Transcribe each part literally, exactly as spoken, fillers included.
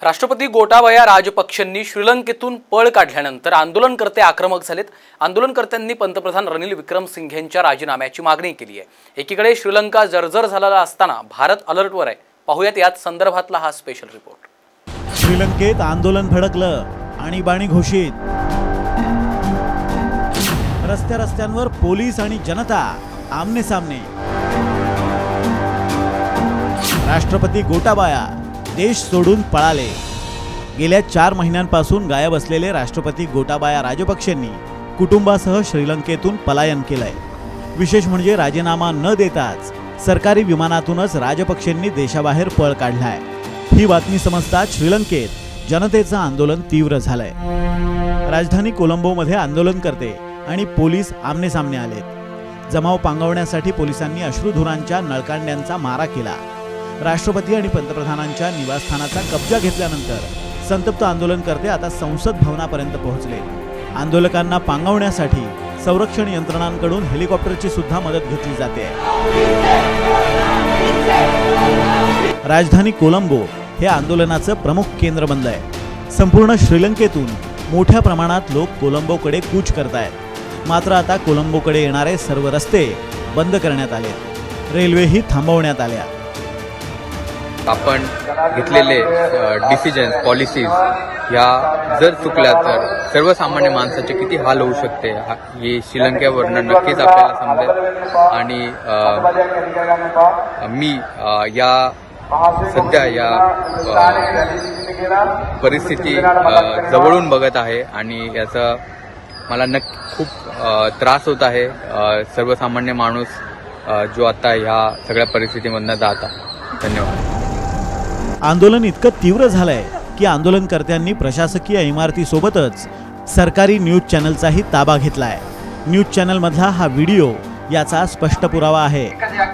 राष्ट्रपती गोटाबाया राजपक्षांनी श्रीलंकेतून पळ काढल्यानंतर आंदोलनकर्ते आक्रमक झालेत। आंदोलनकर्त्यांनी पंतप्रधान रणील विक्रमसिंघेंच्या राजीनाम्याची मागणी केली आहे। एकीकडे श्रीलंका जर्जर झालेला असताना भारत अलर्टवर आहे। पाहूयात यात संदर्भातला हा स्पेशल रिपोर्ट। श्रीलंकेत आंदोलन भडकलं, आणीबाणी घोषित, रस्त्या रस्त्यांवर पोलीस आणि जनता आमने सामने। राष्ट्रपती गोटाबाया देश सोडून पळाले। गेल्या चार महिन्यांपासून गायब असलेले राष्ट्रपती गोटाबाया राजपक्षांनी कुटुंबासह श्रीलंकेतून पलायन केलंय। विशेष म्हणजे राजीनामा न देताच सरकारी विमानातूनच राजपक्षांनी देशाबाहेर पळ काढलाय। ही बातमी समजताच श्रीलंकेत जनतेचं आंदोलन तीव्र झालंय। राजधानी कोलंबोमध्ये आंदोलनकर्ते आणि पोलीस आमने सामने आलेत। जमाव पांगवण्यासाठी पोलिसांनी अश्रुधुरांच्या नळकांड्यांचा मारा केला। राष्ट्रपती आणि पंतप्रधानांच्या निवासस्थानाचा कब्जा घेतल्यानंतर संतप्त आंदोलनकर्ते आता संसद भवनापर्यंत पोहोचले। आंदोलकांना पांगवण्यासाठी संरक्षण यंत्रणांकडून हेलिकॉप्टरची सुद्धा मदत घेतली जाते। राजधानी कोलंबो हे आंदोलनाचं प्रमुख केंद्र बनलंय। संपूर्ण श्रीलंकेतून मोठ्या प्रमाणात लोक कोलंबोकडे कूच करतायत। मात्र आता कोलंबोकडे येणारे सर्व रस्ते बंद करण्यात आले, रेल्वेही थांबवण्यात आल्या। आपण घेतलेले डिसिजन्स पॉलिसीज ह्या जर चुकल्या तर सर्वसामान्य माणसाचे किती हाल होऊ शकते हे श्रीलंकेवरनं नक्कीच आपल्याला समजेल। आणि मी या सध्या या परिस्थिती जवळून बघत आहे आणि याचा मला नक्की खूप त्रास होत आहे। सर्वसामान्य माणूस जो आता ह्या सगळ्या परिस्थितीमधून जात आहे। धन्यवाद। आंदोलन इतकं तीव्र झालंय की आंदोलनकर्त्यांनी प्रशासकीय इमारतीसोबतच सरकारी न्यूज चॅनलचाही ताबा घेतलाय। न्यूज चॅनल मधला हा व्हिडिओ याचा स्पष्ट पुरावा आहे।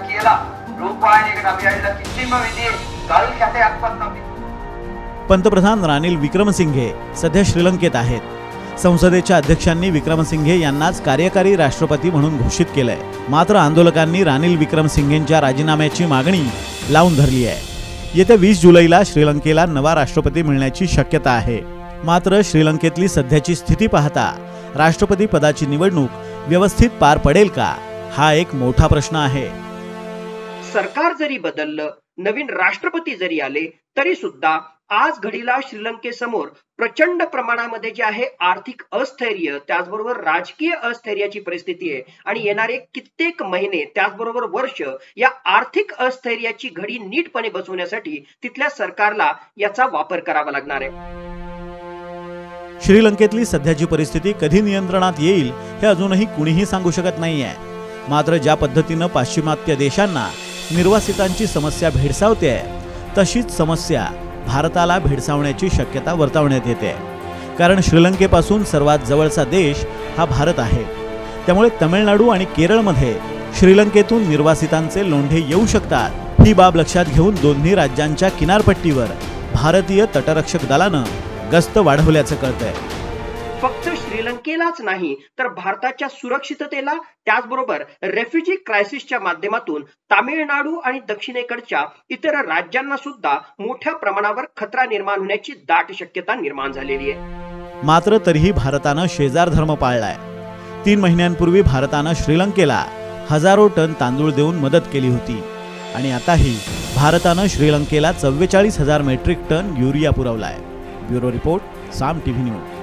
पंतप्रधान रणील विक्रमसिंघे सध्या श्रीलंकेत आहेत। संसदेच्या अध्यक्षांनी विक्रमसिंघे यांनाच कार्यकारी राष्ट्रपती म्हणून घोषित केलंय। मात्र आंदोलकांनी रणील विक्रमसिंघेंच्या राजीनाम्याची मागणी लावून धरली आहे। येत्या वीस जुलैला श्रीलंकेला नवा राष्ट्रपती मिळण्याची शक्यता आहे। मात्र श्रीलंकेतली सध्याची स्थिती पाहता राष्ट्रपती पदाची निवडणूक व्यवस्थित पार पडेल का, हा एक मोठा प्रश्न आहे। सरकार जरी बदललं, नवीन राष्ट्रपती जरी आले, तरी सुद्धा आज घडीला श्रीलंकेसमोर प्रचंड प्रमाणामध्ये जे आहे आर्थिक अस्थैर्य, त्याचबरोबर राजकीय अस्थैर्याची परिस्थिती आहे। आणि येणारे कित्येक महिने, त्याचबरोबर वर्ष या आर्थिक अस्थैर्याची घडी नीटपणे बसवण्यासाठी तिथल्या सरकारला याचा वापर करावा लागणार आहे। श्रीलंकेतली सध्याची परिस्थिती कधी नियंत्रणात येईल हे अजूनही कुणीही सांगू शकत नाहीये। मात्र ज्या पद्धतीनं पाश्चिमात्य देशांना निर्वासितांची समस्या भेडसावते, तशीच समस्या भारताला भेडसावण्याची शक्यता वर्तवण्यात येते। कारण श्रीलंकेपासून सर्वात जवळचा देश हा भारत आहे। त्यामुळे तमिळनाडू आणि केरळमध्ये श्रीलंकेतून निर्वासितांचे लोंढे येऊ शकतात। ही बाब लक्षात घेऊन दोन्ही राज्यांच्या किनारपट्टीवर भारतीय तटरक्षक दलानं गस्त वाढवल्याचं कळतंय। फक्त श्रीलंकेलाच नाही तर भारताच्या सुरक्षिततेला, त्याचबरोबर रेफ्युजी क्रायसिसच्या माध्यमातून तामिळनाडू आणि दक्षिणेकडच्या इतर राज्यांना सुद्धा मोठ्या प्रमाणावर खतरा निर्माण होण्याची दाट शक्यता निर्माण झालेली आहे। मात्र तरीही भारतानं शेजार धर्म पाळलाय। तीन महिन्यांपूर्वी भारतानं श्रीलंकेला हजारो टन तांदूळ देऊन मदत केली होती आणि आताही भारतानं श्रीलंकेला चव्वेचाळीस हजार मेट्रिक टन युरिया पुरवलाय। Bureau report, Saam TV news.